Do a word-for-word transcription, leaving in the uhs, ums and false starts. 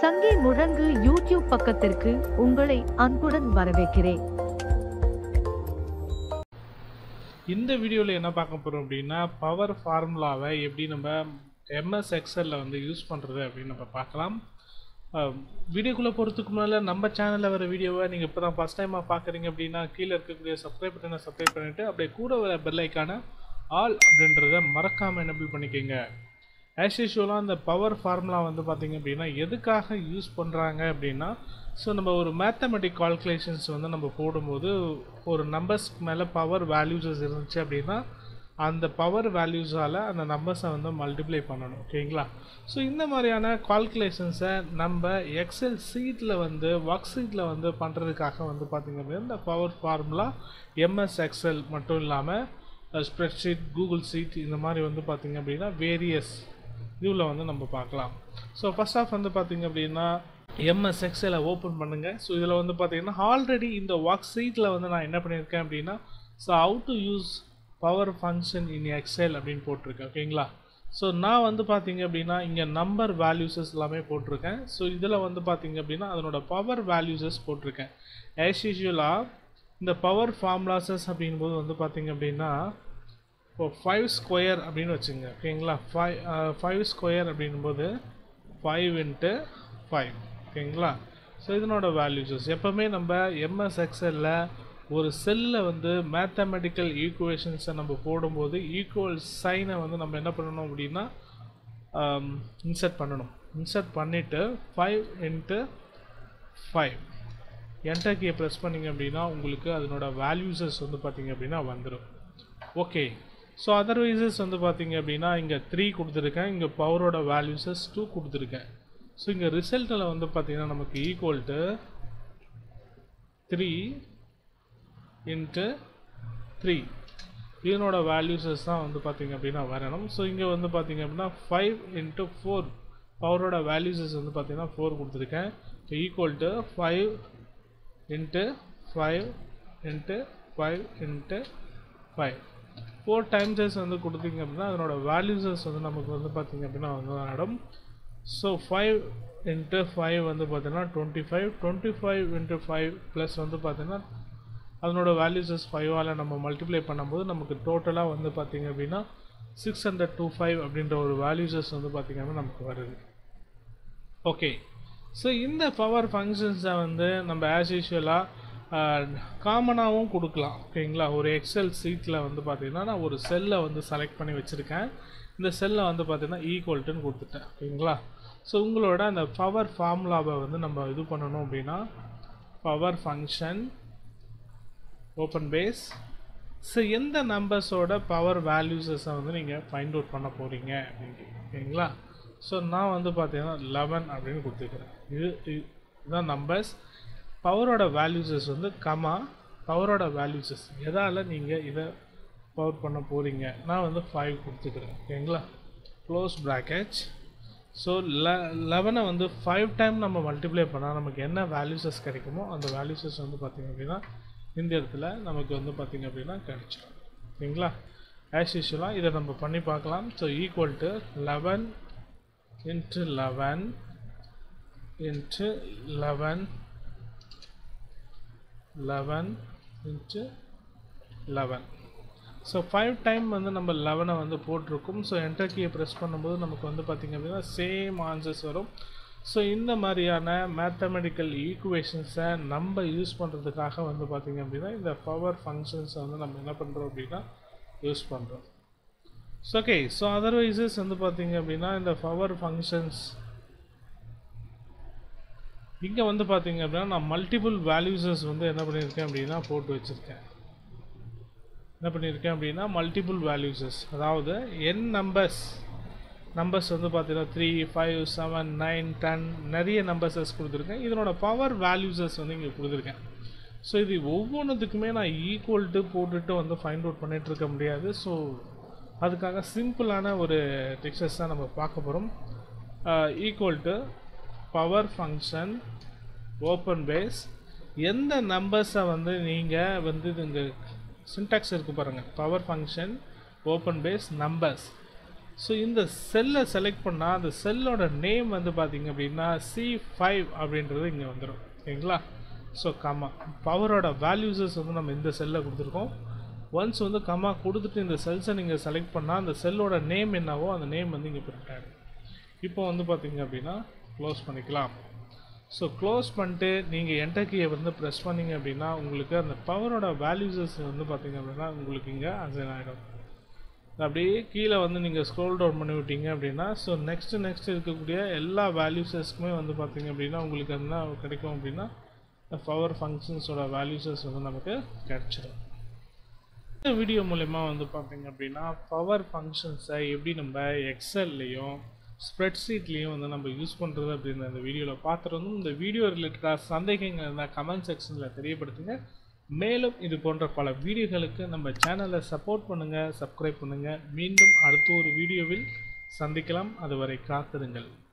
சங்கி முழங்கு யூடியூப் பக்கத்திற்கு உங்களை அன்புடன் வரவேற்கிறேன். இந்த வீடியோவில் என்ன பார்க்க போகிறோம் அப்படின்னா, பவர் ஃபார்முலாவை எப்படி நம்ம எம்எஸ் எக்ஸலில் வந்து யூஸ் பண்ணுறது அப்படின்னு நம்ம பார்க்கலாம். வீடியோக்குள்ளே போகிறதுக்கு முன்னால் நம்ம சேனலில் வர வீடியோவை நீங்கள் இப்போ தான் ஃபஸ்ட் டைமாக பார்க்குறீங்க அப்படின்னா கீழே இருக்கக்கூடிய சப்ஸ்கிரைப் பட்டனை சப்ஸ்கிரைப் பண்ணிவிட்டு அப்படியே கூட வர பெல் ஐக்கான ஆல் அப்படின்றத மறக்காமல் எனேபிள் பண்ணிக்கோங்க. ஆஸ் யூஷுவலாக அந்த பவர் ஃபார்முலா வந்து பார்த்திங்க அப்படின்னா எதுக்காக யூஸ் பண்ணுறாங்க அப்படின்னா, ஸோ நம்ம ஒரு மேத்தமெட்டிக் கால்குலேஷன்ஸ் வந்து நம்ம போடும்போது ஒரு நம்பர்ஸ்க்கு மேலே பவர் வேல்யூஸஸ் இருந்துச்சு அப்படின்னா அந்த பவர் வேல்யூஸால் அந்த நம்பர்ஸை வந்து மல்டிப்ளை பண்ணணும். ஓகேங்களா? ஸோ இந்த மாதிரியான கால்குலேஷன்ஸை நம்ம எக்ஸல் சீட்டில் வந்து ஒர்க் சீட்டில் வந்து பண்ணுறதுக்காக வந்து பார்த்திங்க அப்படின்னா இந்த பவர் ஃபார்முலா எம்எஸ் எக்ஸல் மட்டும் இல்லாமல் ஸ்ப்ரெட்ஷீட், கூகுள் ஷீட் இந்த மாதிரி வந்து பார்த்திங்க அப்படின்னா வேரியஸ் இதில் வந்து நம்ம பார்க்கலாம். ஸோ ஃபஸ்ட் ஆஃப் வந்து பார்த்திங்க அப்படின்னா எம்எஸ் எக்ஸலை ஓப்பன் பண்ணுங்கள். ஸோ இதில் வந்து பார்த்திங்கன்னா ஆல்ரெடி இந்த ஒர்க் ஷீட்டில் வந்து நான் என்ன பண்ணியிருக்கேன் அப்படின்னா, so how to use power function in Excel அப்படின்னு போட்டிருக்கேன். ஓகேங்களா? ஸோ நான் வந்து பார்த்திங்க அப்படின்னா இங்கே நம்பர் வேல்யூஸஸ் எல்லாமே போட்டிருக்கேன். ஸோ இதில் வந்து பார்த்திங்க அப்படின்னா அதனோட பவர் வேல்யூஸஸ் போட்டிருக்கேன். ஆஸ் யூஷுவலாக இந்த பவர் ஃபார்முலாஸஸ் அப்படிங்கும்போது வந்து பார்த்திங்க அப்படின்னா இப்போ ஃபைவ் ஸ்கொயர் அப்படின்னு வச்சுங்க. ஓகேங்களா? ஃபைவ் ஃபைவ் ஸ்கொயர் அப்படிங்கும்போது ஃபைவ் இன்ட்டு ஃபைவ். ஓகேங்களா? ஸோ இதனோட வேல்யூஸஸ் எப்போவுமே நம்ம எம்எஸ் எக்ஸலில் ஒரு செல்லில் வந்து மேத்தமெட்டிக்கல் ஈக்குவேஷன்ஸை நம்ம போடும்போது ஈக்குவல் சைனை வந்து நம்ம என்ன பண்ணணும் அப்படின்னா இன்சர்ட் பண்ணணும். இன்சர்ட் பண்ணிவிட்டு ஃபைவ் இன்ட்டு ஃபைவ் என்டர் கீயை ப்ரெஸ் பண்ணிங்க அப்படின்னா உங்களுக்கு அதனோட வேல்யூஸஸ் வந்து பார்த்திங்க அப்படின்னா வந்துடும். ஓகே. ஸோ அதர்வைசஸ் வந்து பார்த்திங்க அப்படின்னா இங்கே த்ரீ கொடுத்துருக்கேன், இங்கே பவரோட வேல்யூஸஸ் டூ கொடுத்துருக்கேன். ஸோ இங்கே ரிசல்ட்டில் வந்து பார்த்திங்கன்னா நமக்கு equal to three into three இதனோட வேல்யூஸஸ் தான் வந்து பார்த்திங்க அப்படின்னா வரணும். ஸோ இங்கே வந்து பார்த்திங்க அப்படின்னா ஃபைவ் இன்ட்டு ஃபோர் பவரோட வேல்யூஸஸ் வந்து பார்த்திங்கன்னா ஃபோர் கொடுத்துருக்கேன். So equal to five into five into five into five four times வந்து கொடுத்தீங்க அப்படின்னா அதனோட வேல்யூஸஸ் வந்து நமக்கு வந்து பார்த்திங்க அப்படின்னா வந்து ஆடும். ஸோ ஃபைவ் இன்ட்டு ஃபைவ் வந்து பார்த்திங்கன்னா twenty five twenty five into five plus வந்து பார்த்திங்கன்னா அதனோட வேல்யூஸஸ் ஃபைவால் நம்ம மல்டிப்ளை பண்ணும்போது நமக்கு டோட்டலாக வந்து பார்த்திங்க அப்படின்னா சிக்ஸ் ஹண்ட்ரட் டூ ஃபைவ் அப்படின்ற ஒரு வேல்யூஸஸ் வந்து பார்த்திங்க அப்படின்னா நமக்கு வருது. ஓகே. ஸோ இந்த பவர் ஃபங்க்ஷன்ஸை வந்து நம்ம ஆஸ் யூஷுவலாக காமனாகவும் கொடுக்கலாம். ஓகேங்களா? ஒரு எக்ஸல் சீட்டில் வந்து பார்த்திங்கன்னா நான் ஒரு செல்லை வந்து செலக்ட் பண்ணி வச்சுருக்கேன். இந்த செல்லை வந்து பார்த்திங்கன்னா ஈக்குவல்ட்டுன்னு கொடுத்துட்டேன். ஓகேங்களா? ஸோ உங்களோட அந்த பவர் ஃபார்முலாவை வந்து நம்ம இது பண்ணணும் அப்படின்னா power function open base. So எந்த நம்பர்ஸோட பவர் வேல்யூஸஸை வந்து நீங்கள் ஃபைண்ட் அவுட் பண்ண போகிறீங்க அப்படின்ட்டு. ஓகேங்களா? ஸோ நான் வந்து பார்த்தீங்கன்னா லெவன் அப்படின்னு கொடுத்துக்கிறேன். இது இதுதான் நம்பர்ஸ். பவரோட வேல்யூஸஸ் வந்து கமா பவரோட வேல்யூஸஸ் எதால் நீங்கள் இதை பவர் பண்ண போகிறீங்க. நான் வந்து ஃபைவ் கொடுத்துக்கிறேன். ஓகேங்களா? Close bracket. ஸோ லெ லெவனை வந்து ஃபைவ் டைம் நம்ம மல்டிப்ளை பண்ணால் நமக்கு என்ன வேல்யூஸஸ் கிடைக்குமோ அந்த வேல்யூஸஸ் வந்து பார்த்திங்க அப்படின்னா இந்த இடத்துல நமக்கு வந்து பார்த்திங்க அப்படின்னா கிடைச்சிடும். ஓகேங்களா? ஆஸ் யூஷுவலாக இதை நம்ம பண்ணி பார்க்கலாம். So equal to eleven into eleven into eleven eleven into eleven. So five time வந்து நம்ம லெவனை வந்து போட்டிருக்கோம். ஸோ என்டர் கீயை ப்ரெஸ் பண்ணும்போது நமக்கு வந்து பார்த்திங்க அப்படின்னா சேம் ஆன்சர்ஸ் வரும். ஸோ இந்த மாதிரியான மேத்தமெட்டிக்கல் ஈக்குவேஷன்ஸை நம்ம யூஸ் பண்ணுறதுக்காக வந்து பார்த்திங்க அப்படின்னா இந்த பவர் ஃபங்க்ஷன்ஸை வந்து நம்ம என்ன பண்ணுறோம் அப்படின்னா யூஸ் பண்ணுறோம். So okay. ஸோ அதர்வைசஸ் வந்து பார்த்திங்க அப்படின்னா இந்த பவர் ஃபங்க்ஷன்ஸ் இங்கே வந்து பார்த்திங்க அப்படின்னா நான் மல்டிபிள் வேல்யூஸஸ் வந்து என்ன பண்ணியிருக்கேன் அப்படின்னா போட்டு வச்சுருக்கேன். என்ன பண்ணியிருக்கேன் அப்படின்னா மல்டிபிள் வேல்யூஸஸ், அதாவது என் நம்பர்ஸ் நம்பர்ஸ் வந்து பார்த்திங்கன்னா three five seven nine ten நிறைய நம்பர்ஸஸ் கொடுத்துருக்கேன். இதனோட பவர் வேல்யூஸஸ் வந்து இங்கே கொடுத்துருக்கேன். ஸோ இது ஒவ்வொன்றுத்துக்குமே நான் ஈக்குவல் டு போட்டுட்டு வந்து ஃபைண்ட் அவுட் பண்ணிகிட்ருக்க முடியாது. ஸோ அதுக்காக சிம்பிளான ஒரு டெக்ஸ்டஸ் தான் நம்ம பார்க்க போகிறோம். Equal to power function open base எந்த நம்பர்ஸை வந்து நீங்கள் வந்து இங்கே சின்டாக்ஸ் இருக்குது பாருங்கள். Power function open base numbers so இந்த செல்லை செலக்ட் பண்ணால் அந்த செல்லோட நேம் வந்து பார்த்திங்க அப்படின்னா சி ஃபைவ் அப்படின்றது இங்கே வந்துடும். ஓகேங்களா? ஸோ கம்மா பவரோட வேல்யூஸஸ் வந்து நம்ம இந்த செல்லில் கொடுத்துருக்கோம். ஒன்ஸ் வந்து கம்மா கொடுத்துட்டு இந்த செல்ஸை நீங்கள் செலக்ட் பண்ணால் அந்த செல்லோட நேம் என்னவோ அந்த நேம் வந்து இங்கே பிரிண்ட் ஆகிடும். இப்போ வந்து பார்த்திங்க அப்படின்னா க்ளோஸ் பண்ணிக்கலாம். ஸோ க்ளோஸ் பண்ணிட்டு நீங்கள் என்டர் கீயை வந்து ப்ரெஸ் பண்ணிங்க அப்படின்னா உங்களுக்கு அந்த பவரோட வேல்யூஸஸ் வந்து பார்த்திங்க அப்படின்னா உங்களுக்கு இங்கே அசைன் ஆகிடும். அப்படியே கீழே வந்து நீங்கள் ஸ்க்ரோல் டவுன் பண்ணி விட்டீங்க அப்படின்னா ஸோ நெக்ஸ்ட்டு நெக்ஸ்ட் இருக்கக்கூடிய எல்லா வேல்யூஸஸ்க்குமே வந்து பார்த்திங்க அப்படின்னா உங்களுக்கு என்ன கிடைக்கும் அப்படின்னா பவர் ஃபங்க்ஷன்ஸோட வேல்யூஸஸ் வந்து நமக்கு கிடச்சிடும். இந்த வீடியோ மூலமா வந்து பார்த்திங்க அப்படின்னா பவர் ஃபங்க்ஷன்ஸை எப்படி நம்ம எக்ஸல்லையும் ஸ்ப்ரெட்ஷீட்லேயும் வந்து நம்ம யூஸ் பண்ணுறது அப்படின்னு அந்த வீடியோவில் பார்த்துருந்தோம். இந்த வீடியோ ரிலேட்டடாக சந்தேகங்கள் இருந்தால் கமெண்ட் செக்ஷனில் தெரியப்படுத்துங்க. மேலும் இது போன்ற பல வீடியோகளுக்கு நம்ம சேனலை சப்போர்ட் பண்ணுங்கள், சப்ஸ்கிரைப் பண்ணுங்கள். மீண்டும் அடுத்த ஒரு வீடியோவில் சந்திக்கலாம். அதுவரை காத்திருங்கள்.